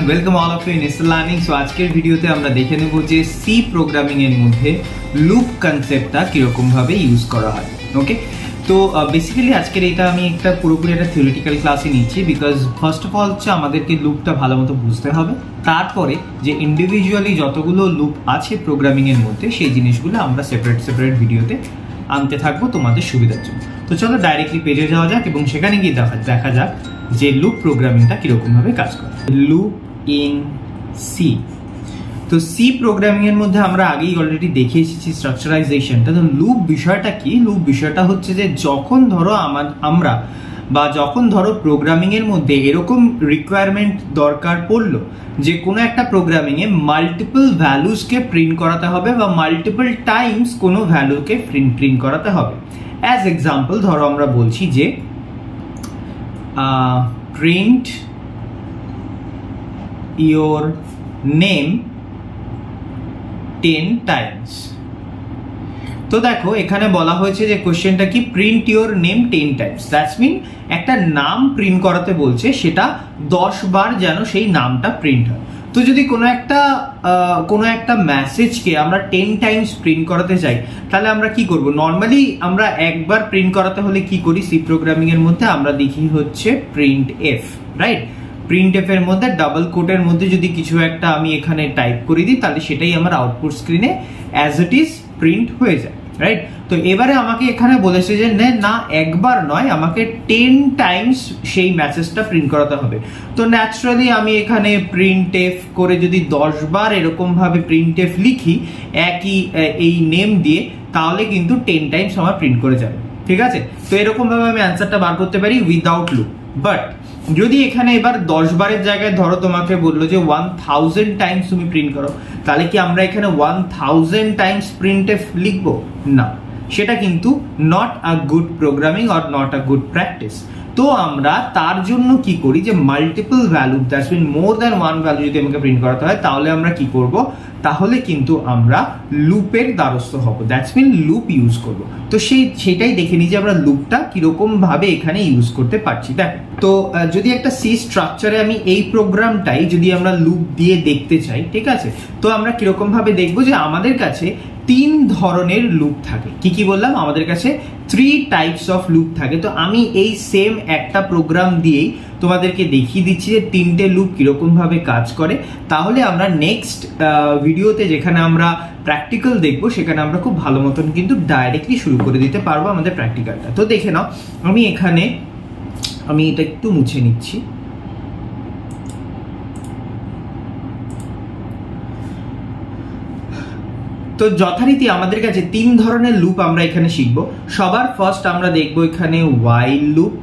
and welcome all of you in Isla Learning. So আজকের ভিডিওতে আমরা দেখে নেব যে সি প্রোগ্রামিং এর মধ্যে লুপ কনসেপ্টটা কিরকম ভাবে ইউজ করা হয়। ওকে, তো বেসিক্যালি আজকের এটা আমি একটা পুরোপুরি একটা থিওরিটিক্যাল ক্লাসে নিচ্ছি, বিকজ ফার্স্ট অফ অল হচ্ছে আমাদেরকে লুপটা ভালো মতো বুঝতে হবে, তারপরে যে ইন্ডিভিজুয়ালি যতগুলো লুপ আছে প্রোগ্রামিং এর মধ্যে সেই জিনিসগুলো আমরা সেপারেট ভিডিওতে আনতে থাকবো তোমাদের সুবিধার জন্য। তো চলো ডাইরেক্টলি পেজে যাওয়া যাক এবং সেখানে গিয়ে দেখা যাক যে লুপ প্রোগ্রামিংটা কিরকম ভাবে কাজ করে। লুপ ইন সি, তো সি প্রোগ্রামিং এর মধ্যে আমরা আগেই অলরেডি দেখে এসেছি স্ট্রাকচারাইজেশনটা। তো লুপ বিষয়টা কি? লুপ বিষয়টা হচ্ছে যে যখন ধরো প্রোগ্রামিং এর মধ্যে এরকম রিকোয়ারমেন্ট দরকার পড়লো যে কোনো একটা প্রোগ্রামিং এ মাল্টিপল ভ্যালুসকে প্রিন্ট করাতে হবে বা মাল্টিপল টাইমস কোনো ভ্যালুকে প্রিন্ট করাতে হবে। অ্যাজ এক্সাম্পল ধরো আমরা বলছি যে print your name 10 times। তো দেখো এখানে বলা হয়েছে যে কোশ্চেনটা কি, print your name 10 times. That's mean একটা নাম প্রিন্ট করাতে বলছে, সেটা 10 বার যেন সেই নামটা প্রিন্ট হয়। তো যদি কোনো একটা মেসেজকে আমরা 10 টাইমস প্রিন্ট করাতে চাই, তাহলে আমরা কি করব? নর্মালি আমরা একবার প্রিন্ট করাতে হলে কি করি? সি প্রোগ্রামিং এর মধ্যে আমরা দেখি হচ্ছে printf, right? Printf এর মধ্যে ডাবল কোটের মধ্যে যদি কিছু একটা আমি এখানে টাইপ করে দিই, তাহলে সেটাই আমার আউটপুট স্ক্রিনে অ্যাজ ইট ইজ প্রিন্ট হয়ে যায়, রাইট? তো এবারে আমাকে এখানে বলেছে যে না, একবার নয়, আমাকে 10 টাইমস সেই মেসেজটা প্রিন্ট করাতে হবে। তো ন্যাচারালি আমি এখানে প্রিন্ট এফ করে যদি 10 বার এরকম ভাবে প্রিন্ট এফ লিখি একই এই নেম দিয়ে, তাহলে কিন্তু 10 টাইমস আমার প্রিন্ট করে যাবে, ঠিক আছে? তো এরকম ভাবে আমি অ্যান্সারটা বার করতে পারি উইদাউট লুপ। বাট যদি এখানে এবার 10 বারের জায়গায় ধরো তোমাকে বললো যে 1000 টাইমস তুমি প্রিন্ট করো, তাহলে কি আমরা এখানে 1000 টাইমস প্রিন্ট এফ লিখবো? না, সেটা কিন্তু not a good programming or not a good practice. তো আমরা তার জন্য কি করি যে multiple value, that's mean more than one value যদি আমাকে প্রিন্ট করাতে হয়, তাহলে আমরা কি করব? তাহলে কিন্তু আমরা লুপের দ্বারস্থ হব, দ্যাটস মিন লুপ ইউজ করব। তো সেটাই দেখে নিই যে আমরা লুপটা কিরকম ভাবে এখানে ইউজ করতে পারছি। দেখ, তো যদি একটা সি স্ট্রাকচারে আমি এই প্রোগ্রামটাই যদি আমরা লুপ দিয়ে দেখতে চাই, ঠিক আছে, তো আমরা কিরকম ভাবে দেখবো যে আমাদের কাছে 3 ধরনের লুপ থাকে। কি বললাম? আমাদের কাছে 3 টাইপস অফ লুপ থাকে। তো আমি এই সেম একটা প্রোগ্রাম দিয়েই তোমাদেরকে দেখিয়ে দিচ্ছি যে 3টে লুপ কিরকম ভাবে কাজ করে। তাহলে আমরা নেক্সট ভিডিওতে যেখানে আমরা প্র্যাকটিক্যাল দেখবো, সেখানে আমরা খুব ভালো মতন কিন্তু ডাইরেক্টলি শুরু করে দিতে পারবো আমাদের প্র্যাকটিক্যালটা। তো দেখে নাও, আমি এটা একটু মুছে নিচ্ছি। তো যথারীতি আমাদের কাছে 3 ধরনের লুপ আমরা এখানে শিখবো। সবার ফার্স্ট আমরা দেখবো এখানে while লুপ,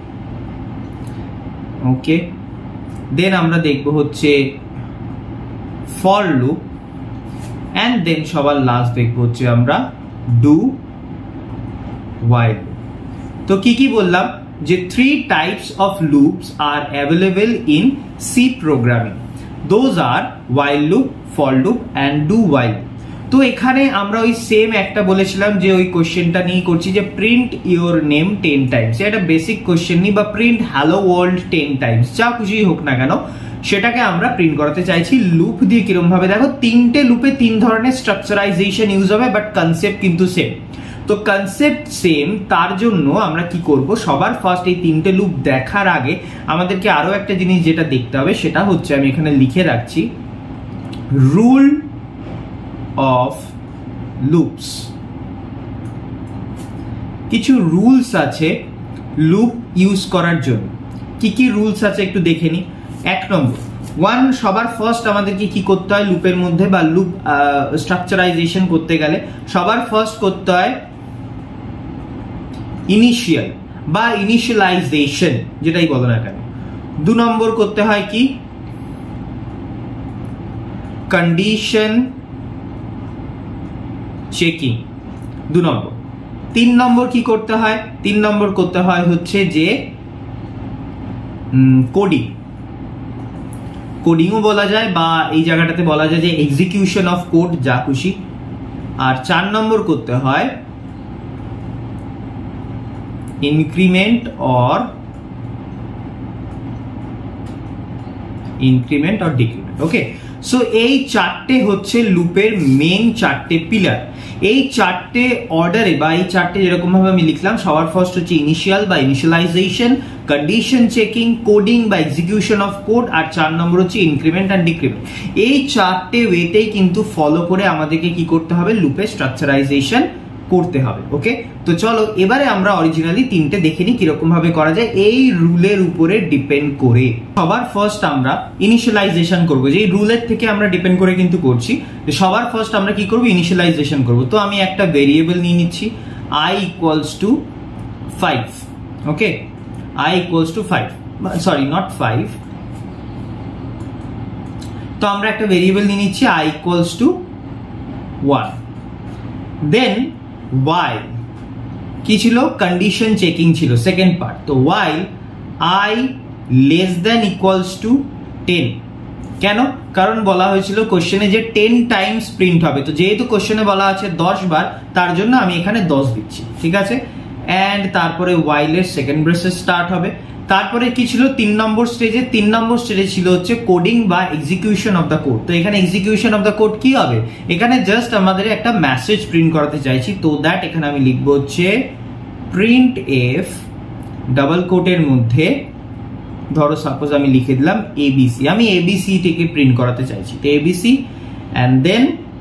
ওকে। দেন আমরা দেখবো হচ্ছে for লুপ, এন্ড দেন সবার লাস্ট দেখবো হচ্ছে আমরা do while। তো কি বললাম? যে 3 types of loops are available in C programming. Those are while loop, for loop and do while। তো এখানে আমরা ওই সেম একটা বলেছিলাম যে ওই কোশ্চেনটা নিয়ে করছি যে প্রিন্ট ইওর নেম 10 টাইমস। এটা বেসিক কোশ্চেন নি, বা প্রিন্ট হ্যালো ওয়ার্ল্ড 10 টাইমস, যা খুশি হোক না কেন, সেটাকে আমরা প্রিন্ট করাতে চাইছি লুপ দিয়ে। কিরকম ভাবে? দেখো, 3টে লুপে 3 ধরনের স্ট্রাকচারাইজেশন ইউজ হবে, বাট কনসেপ্ট কিন্তু সেম। তো কনসেপ্ট সেম, তার জন্য আমরা কি করব? সবার ফার্স্ট এই 3টে লুপ দেখার আগে আমাদেরকে আরো একটা জিনিস যেটা দেখতে হবে, সেটা হচ্ছে আমি এখানে লিখে রাখছি রুল অফ লুপস। কিছু রুলস আছে লুপ ইউজ করার জন্য। কি রুলস আছে একটু দেখে নি। 1 নম্বর, সবার ফার্স্ট আমাদেরকে কি করতে হয় লুপের মধ্যে, বা লুপ স্ট্রাকচারাইজেশন করতে গেলে সবার ফার্স্ট করতে হয় ইনিশিয়াল বা ইনিশিয়ালাইজেশন, যেটাই বলো না কেন। 2 নম্বর করতে হয় কি? কন্ডিশন চেকিং, 2 নম্বর। 3 নম্বর কি করতে হয়? 3 নম্বর করতে হয় হচ্ছে যে কোডিংও বলা যায়, বা এই জায়গাটাতে বলা যায় যে এক্সিকিউশন অফ কোড, যা খুশি। আর 4 নম্বর করতে হয় increment or increment or decrement. Okay, so এই চারটে হচ্ছে লুপের মেন চারটে পিলার। এই চারটে অর্ডারে বা এই চারটে যেরকম ভাবে আমি লিখলাম, সবার ফার্স্ট হচ্ছে ইনিশিয়াল বা ইনিশিয়ালাইজেশন, কন্ডিশন চেকিং, কোডিং বা এক্সিকিউশন অফ কোড, আর 4 নম্বর হচ্ছে ইনক্রিমেন্ট অ্যান্ড ডিক্রিমেন্ট। এই চারটে ওয়েতেই কিন্তু ফলো করে আমাদেরকে কি করতে হবে, লুপের স্ট্রাকচারাইজেশন করতে হবে। ওকে, তো চলো এবারে আমরা অরিজিনালি তিনটে দেখে নিই কিরকম ভাবে করা যায় এই রুলের উপরে ডিপেন্ড করে। সবার ফার্স্ট আমরা ইনিশিয়ালাইজেশন করব, যে এই রুলের থেকে আমরা ডিপেন্ড করে কিন্তু করছি। সবার ফার্স্ট আমরা কি করব, ইনিশিয়ালাইজেশন করব। তো আমি একটা ভেরিয়েবল নিয়ে নিচ্ছি i equals to 5। Okay, i equals to 5, sorry not 5। তো আমরা একটা ভেরিয়েবল নিয়ে নিচ্ছি i equals to 1। Then while কি ছিল, কন্ডিশন চেকিং ছিল সেকেন্ড পার্ট। তো while i less than equals to 10। কেন, কারণ বলা হয়েছিল কোশ্চেনে যে 10 টাইমস প্রিন্ট হবে। তো যেহেতু কোশ্চেনে বলা আছে 10 বার, তার জন্য আমি এখানে 10 দিচ্ছি, ঠিক আছে। এন্ড তারপরে while এর সেকেন্ড ব্রেসেস স্টার্ট হবে। তারপরে কি ছিল 3 নম্বর স্টেজে, 3 নম্বর স্টেজে ছিল হচ্ছে কোডিং বা এক্সিকিউশন অফ দ্য কোড। তো এখানে এক্সিকিউশন অফ দ্য কোড কি হবে, এখানে জাস্ট আমাদের একটা মেসেজ প্রিন্ট করাতে চাইছি। তো দ্যাট এখানে আমি লিখবো হচ্ছে প্রিন্ট এফ ডাবল কোটের মধ্যে, ধরো সাপোজ আমি লিখে দিলাম এবিসি, আমি এবিসি টিকে প্রিন্ট করাতে চাইছি। তো এবিসি এন্ড দেন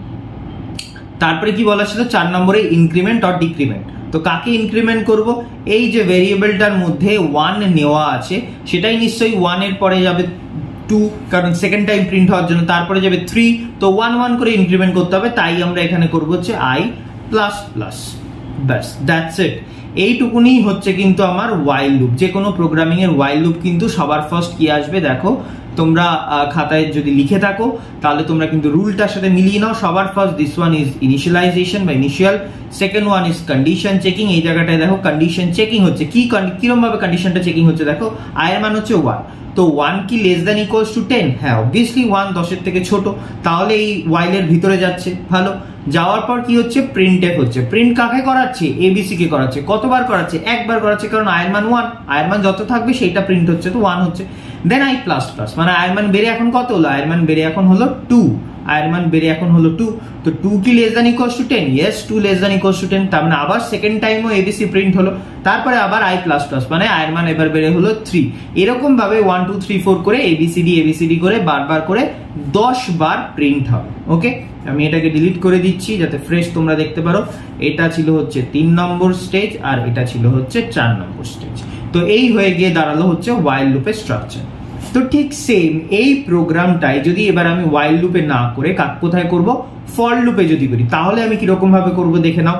তারপরে কি বলা ছিল 4 নম্বরে ইনক্রিমেন্ট অর ডিক্রিমেন্ট। তো কাকে ইনক্রিমেন্ট করব, এই যে ভেরিয়েবলটার মধ্যে 1 নেওয়া আছে সেটাই নিশ্চয়ই 1 এর পরে যাবে 2, কারণ সেকেন্ড টাইম প্রিন্ট হওয়ার জন্য, তারপরে যাবে 3। তো 1 1 করে ইনক্রিমেন্ট করতে হবে, তাই আমরা এখানে করব হচ্ছে i প্লাস প্লাস। ব্যাস, দ্যাটস ইট। এইটুকুনি হচ্ছে কিন্তু আমার while লুপ। যে কোনো প্রোগ্রামিং এর while লুপ কিন্তু সবার ফার্স্ট কি আসবে দেখো, তোমরা খাতায় যদি লিখে থাকো তাহলে তোমরা কিন্তু রুলটার সাথে মিলিয়ে নাও। সবার first this one is initialization বা initial, second one is condition checking. এই জায়গাটায় দেখো কন্ডিশন চেকিং হচ্ছে, কিরকম ভাবে কন্ডিশনটা চেকিং হচ্ছে দেখো, i এর মান হচ্ছে 1। তো 1 কি লেস দ্যান ইকুয়ালস টু 10? হ্যাঁ, অবভিয়াসলি 1 10 এর থেকে ছোট, তাহলে এই while এর ভিতরে যাচ্ছে। ভালো, যাওয়ার পর কি হচ্ছে, প্রিন্ট এফ হচ্ছে। প্রিন্ট কাকে করাচ্ছে, এবিসি কে করাচ্ছে। কতবার করাচ্ছে, একবার করাচ্ছে, কারণ i এর মান 1, i এর মান যত থাকবে সেইটা প্রিন্ট হচ্ছে, তো 1 হচ্ছে। দেন i প্লাস প্লাস, মানে i এর মান বেড়ে এখন কত হলো, i এর মান বেড়ে এখন হলো 2, i এর মান বেড়ে এখন হলো 2। তো 2 কি less than equals to 10? Yes, 2 less than equals to 10। তার মানে আবার সেকেন্ড টাইমও এবিসি প্রিন্ট হলো, তারপরে আবার i প্লাস প্লাস, মানে i এর মান এবার বেড়ে হলো 3। এরকম ভাবে 1 2 3 4 করে এবিসিডি করে বারবার করে 10 বার প্রিন্ট হবে। ওকে, আমি এটাকে ডিলিট করে দিচ্ছি যাতে ফ্রেশ তোমরা দেখতে পারো। এটা ছিল হচ্ছে 3 নম্বর স্টেজ আর এটা ছিল হচ্ছে 4 নম্বর স্টেজ। তো এই হয়ে গিয়ে দাঁড়ালো হচ্ছে while লুপের স্ট্রাকচার। তো ঠিক সেম এই প্রোগ্রামটাই যদি এবার আমি while লুপে না করে কোথায় করব, ফর লুপে যদি করি, তাহলে আমি কিরকম ভাবে করব দেখে নাও।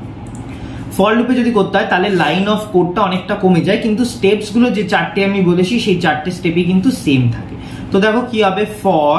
ফর লুপে যদি করতে হয় তাহলে লাইন অফ কোডটা অনেকটা কমে যায়, কিন্তু স্টেপস গুলো যে 4টে আমি বলেছি সেই 4টে স্টেপই কিন্তু সেম থাকে। তো দেখো কি হবে, ফর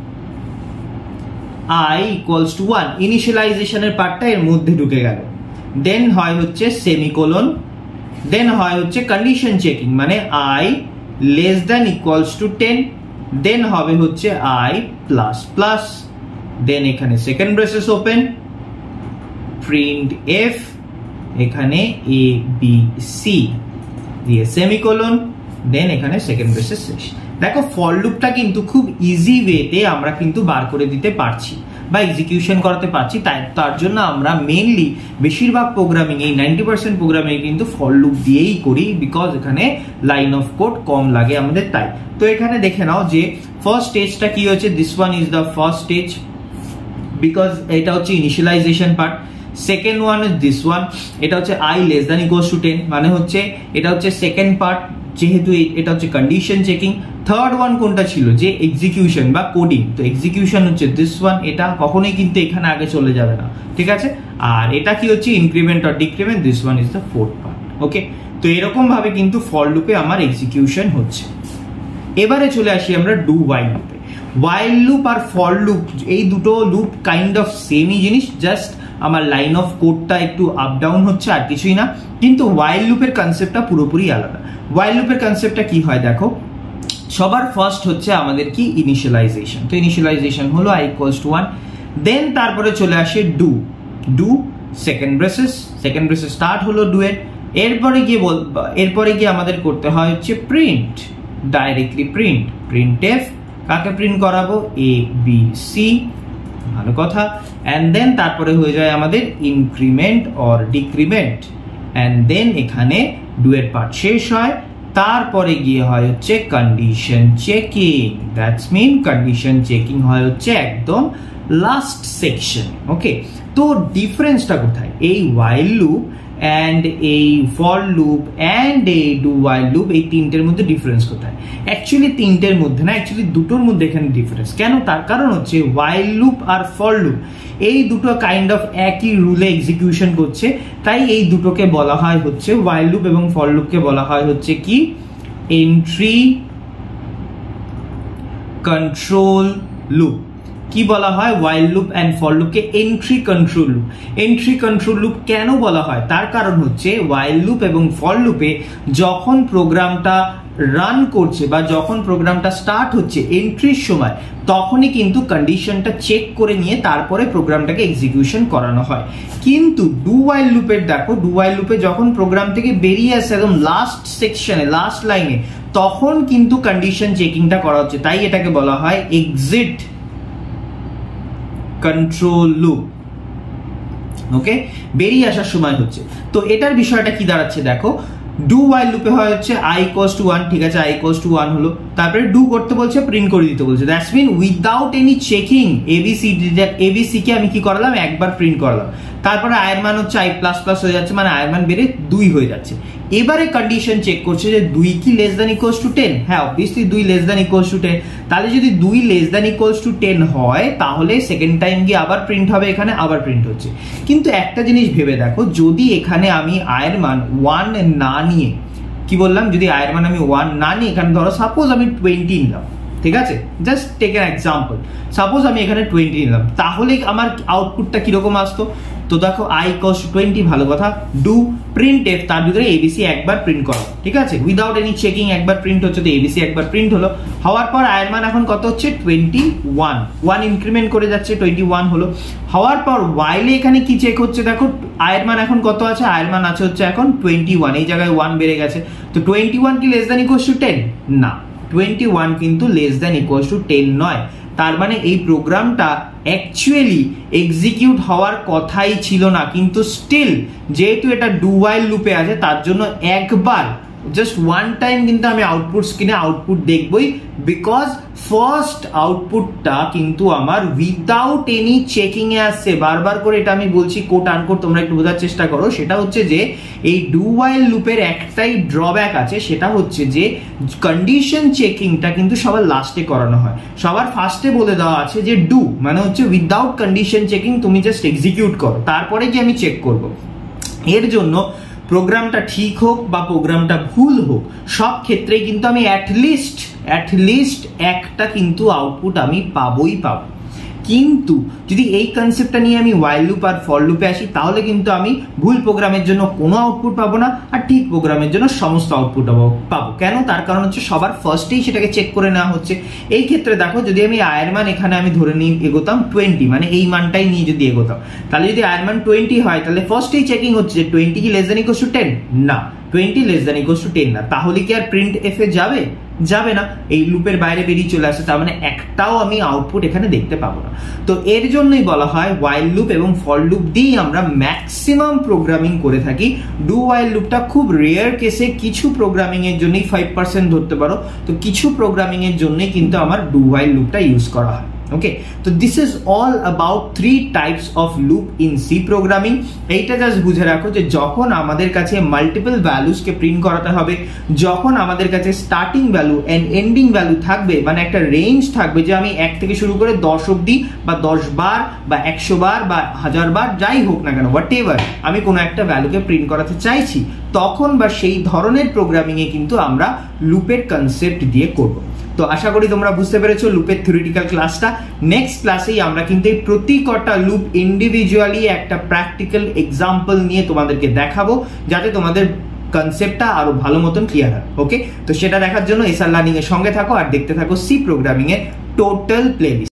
i ইকুয়ালস টু 1, ইনিশিয়ালাইজেশনের পার্টটা এর মধ্যে ঢুকে গেল। দেন হয় হচ্ছে সেমিকোলন, দেন হয় হচ্ছে কন্ডিশন চেকিং, মানে i less than equals to 10, then হবে হচ্ছে i প্লাস প্লাস, দেন এখানে second braces open, printf, এখানে এ বি সি দিয়ে সেমিকোলন, দেন এখানে সেকেন্ড ব্রেসেস শেষ। দেখো ফর লুপটা কিন্তু খুব ইজি ওয়েতে আমরা কিন্তু বার করে দিতে পারছি বা এক্সিকিউশন করতে পারছি। তার জন্য আমরা মেইনলি বেশিরভাগ প্রোগ্রামিং, এই 90% প্রোগ্রামিং কিন্তু ফর লুপ দিয়েই করি, বিকজ এখানে লাইন অফ কোড কম লাগে আমাদের, তাই। তো এখানে দেখে নাও যে ফার্স্ট স্টেজটা কি হচ্ছে, this one is the first stage, because এটা হচ্ছে initialization part. Second one is this one, এটা হচ্ছে i less than equals to 10, মানে হচ্ছে এটা হচ্ছে সেকেন্ড পার্ট, যেহেতু এটা হচ্ছে কন্ডিশন চেকিং। থার্ড ওয়ান কোনটা ছিল, যে এক্সিকিউশন বা কোডিং। তো এক্সিকিউশন হচ্ছে দিস ওয়ান, এটা কখনোই কিন্তু এখানে আগে চলে যাবে না, ঠিক আছে। আর এটা কি হচ্ছে increment or decrement, this one is the fourth part. Okay, তো এরকম ভাবে কিন্তু ফর লুপে আমার এক্সিকিউশন হচ্ছে। এবারে চলে আসি আমরা ডু while লুপে। while লুপ আর ফর লুপ এই দুটো লুপ কাইন্ড অফ সেমই জিনিস, জাস্ট আমার লাইন অফ কোডটা একটু আপ ডাউন হচ্ছে, আর কিছুই না। কিন্তু while লুপের কনসেপ্টটা পুরোপুরি আলাদা। while লুপের কনসেপ্টটা কি হয় দেখো, সবার ফার্স্ট হচ্ছে আমাদের কি ইনিশিয়ালাইজেশন। তো ইনিশিয়ালাইজেশন হলো i ইকুয়ালস টু 1, দেন তারপরে চলে আসে ডু সেকেন্ড ব্রেসেস স্টার্ট হলো ডু এর। এরপরে গিয়ে আমাদের করতে হয় হচ্ছে প্রিন্ট, ডাইরেক্টলি প্রিন্ট এফ কাকে প্রিন্ট করাবো, এ বি সি, ভালো কথা। এন্ড দেন তারপরে হয়ে যায় আমাদের increment or decrement, and then এখানে ডু এর পার্ট শেষ হয়, তারপরে গিয়ে হয় হচ্ছে condition checking. That's mean condition checking হয় হচ্ছে একদম লাস্ট সেকশন। ওকে, তো ডিফারেন্সটা কোথায় এই while লুপ অ্যান্ড এই ফর লুপ অ্যান্ড এই ডু while লুপ, এই তিনটের মধ্যে ডিফারেন্স কোথায়? অ্যাকচুয়ালি তিনটের মধ্যে না, অ্যাকচুয়ালি দুটোর মধ্যে এখানে ডিফারেন্স। কেন? তার কারণ হচ্ছে while লুপ আর ফর লুপ এই দুটো কাইন্ড অফ একই রুলে এক্সিকিউশন করছে, তাই এই দুটোকে বলা হয় হচ্ছে while লুপ এবং ফর লুপকে বলা হয় হচ্ছে কি এন্ট্রি কন্ট্রোল লুপ। কি বলা হয়? while লুপ এন্ড ফর লুপকে entry control loop. Entry control loop কেন বলা হয়? তার কারণ হচ্ছে while লুপ এবং ফর লুপে যখন প্রোগ্রামটা রান করছে বা যখন প্রোগ্রামটা স্টার্ট হচ্ছে এন্ট্রির সময়, তখনই কিন্তু কন্ডিশনটা চেক করে নিয়ে তারপরে প্রোগ্রামটাকে এক্সিকিউশন করানো হয়। কিন্তু ডু while লুপের দেখো, ডু while লুপে যখন প্রোগ্রাম থেকে বেরিয়ে আসে একদম লাস্ট সেকশনে, লাস্ট লাইনে, তখন কিন্তু কন্ডিশন চেকিংটা করা হচ্ছে, তাই এটাকে বলা হয় এক্সিট কন্ট্রোল লুপ। ওকে, বেরিয়ে আসার সময় হচ্ছে। তো এটার বিষয়টা কি দাঁড়াচ্ছে দেখো, ডু while লুপে হয় হচ্ছে i equals to 1, ঠিক আছে, i equals to 1 হলো, তারপরে ডু করতে বলছে, প্রিন্ট করে দিতে বলছে। That's mean without any checking ABC কে আমি কি করলাম, একবার প্রিন্ট করলাম, তারপরে i এর মান হচ্ছে i প্লাস প্লাস হয়ে যাচ্ছে, মানে i এর মান বেড়ে 2 হয়ে যাচ্ছে। এবারে কন্ডিশন চেক করছে যে 2 কি লেস দ্যান ইকুয়ালস টু 10। হ্যাঁ, obviously 2 less than equals to 10। তাহলে যদি 2 লেস দ্যান ইকুয়ালস টু 10 হয়, তাহলে সেকেন্ড টাইম গিয়ে আবার প্রিন্ট হবে, এখানে আবার প্রিন্ট হচ্ছে। কিন্তু একটা জিনিস ভেবে দেখো, যদি এখানে আমি i এর মান 1 না নিয়ে, কি বললাম, যদি i এর মান আমি 1 না নিয়ে, এখানে ধরো সাপোজ আমি 20 নিলাম, ঠিক আছে, just take an example, suppose আমি এখানে 20 নিলাম, তাহলে আমার আউটপুটটা কিরকম আসতো? তো দেখো i equals to 20, ভালো কথা, ডু প্রিন্ট এফ, তার ভিতরে এবিসি একবার প্রিন্ট করো, ঠিক আছে, উইদাউট এনি চেকিং একবার প্রিন্ট হচ্ছে, তো এবিসি একবার প্রিন্ট হলো। হওয়ার পর i এর মান এখন কত হচ্ছে 21, 1 ইনক্রিমেন্ট করে যাচ্ছে, 21 হলো। হওয়ার পর while এখানে কি চেক হচ্ছে দেখো, i এর মান এখন কত আছে, i এর মান আছে হচ্ছে এখন 21, এই জায়গায় 1 বেড়ে গেছে। তো 21 কি লেস দ্যান ইকুয়ালস টু 10? না, 21 কিন্তু লেস দ্যান ইকুয়ালস টু 10 নয়। তার মানে এই প্রোগ্রামটা অ্যাকচুয়ালি এক্সিকিউট হওয়ার কথাই ছিল না, কিন্তু স্টিল যেহেতু এটা ডু while লুপে আছে, তার জন্য একবার জাস্ট ওয়ান টাইম কিন্তু আমি আউটপুট স্ক্রিনে আউটপুট দেখবই, বিকজ ফার্স্ট আউটপুটটা কিন্তু আমার উইদাউট এনি চেকিং এ আসছে। বারবার করে এটা আমি বলছি, কোট আনকোট, তোমরা একটু বোঝার চেষ্টা করো। সেটা হচ্ছে যে এই ডু while লুপের একটাই ড্রব্যাক আছে, সেটা হচ্ছে যে কন্ডিশন চেকিংটা কিন্তু সবার লাস্টে করানো হয়, সবার ফার্স্টে বলে দেওয়া আছে যে ডু মানে হচ্ছে উইদাউট কন্ডিশন চেকিং, তুমি জাস্ট এক্সিকিউট করো, তারপরে কি আমি চেক করব। এর জন্য প্রোগ্রামটা ঠিক হোক বা প্রোগ্রামটা ভুল হোক, সব ক্ষেত্রেই কিন্তু আমি অ্যাটলিস্ট একটা কিন্তু আউটপুট আমি পাবোই পাবো। কিন্তু যদি এই কনসেপ্টটা নিয়ে আমি while লুপ আর ফর লুপে আসি, তাহলে কিন্তু আমি ভুল প্রোগ্রামের জন্য কোনো আউটপুট পাবো না, আর ঠিক প্রোগ্রামের জন্য সমস্ত আউটপুট পাবো। কেন? তার কারণ হচ্ছে সবার ফার্স্টেই সেটাকে চেক করে নেওয়া হচ্ছে। এই ক্ষেত্রে দেখো, যদি আমি i এর মান এখানে আমি ধরে নিই এগোতাম 20, মানে এই মানটাই নিয়ে যদি এগোতাম, তাহলে যদি i এর মান 20 হয়, তাহলে ফার্স্টেই চেকিং হচ্ছে যে 20 কি লেস দ্যান ইকুয়ালস টু 10? না, 20 লেস দ্যান ইকুয়ালস টু 10 না। তাহলে কি আর প্রিন্ট এফ এ যাবে না, এই লুপের বাইরে বেরিয়ে চলে আসে, তার মানে একটাও আমি আউটপুট এখানে দেখতে পাবো না। তো এর জন্যই বলা হয় while লুপ এবং ফর লুপ দিয়ে আমরা ম্যাক্সিমাম প্রোগ্রামিং করে থাকি। ডু while লুপটা খুব রেয়ার কেসে কিছু প্রোগ্রামিং এর জন্যই 5% ধরতে পারো, তো কিছু প্রোগ্রামিং এর জন্যই কিন্তু আমার ডু while লুপটা ইউজ করা হয়। ওকে, তো this is all about 3 types of loop in C programming. এইটা জাস্ট বুঝে রাখো যে যখন আমাদের কাছে মাল্টিপল ভ্যালুসকে প্রিন্ট করাতে হবে, যখন আমাদের কাছে starting value and ending value থাকবে, মানে একটা রেঞ্জ থাকবে যে আমি 1 থেকে শুরু করে 10 অবধি বা 10 বার বা 100 বার বা 1000 বার যাই হোক না কেন, হোয়াট এভার আমি কোনো একটা ভ্যালুকে প্রিন্ট করাতে চাইছি, তখন বা সেই ধরনের প্রোগ্রামিং এ কিন্তু আমরা লুপের কনসেপ্ট দিয়ে করব। তো আশা করি তোমরা বুঝতে পেরেছো লুপের থিওরিটিক্যাল ক্লাসটা। নেক্সট ক্লাসেই আমরা কিন্তু এই প্রতি কটা লুপ ইন্ডিভিজুয়ালি একটা প্র্যাকটিক্যাল এক্সাম্পল নিয়ে তোমাদেরকে দেখাবো, যাতে তোমাদের কনসেপ্টটা আরো ভালো মতন ক্লিয়ার হয়। ওকে, তো সেটা দেখার জন্য এসআর লার্নিং এর সঙ্গে থাকো আর দেখতে থাকো সি প্রোগ্রামিং এর টোটাল প্লেলিস্ট।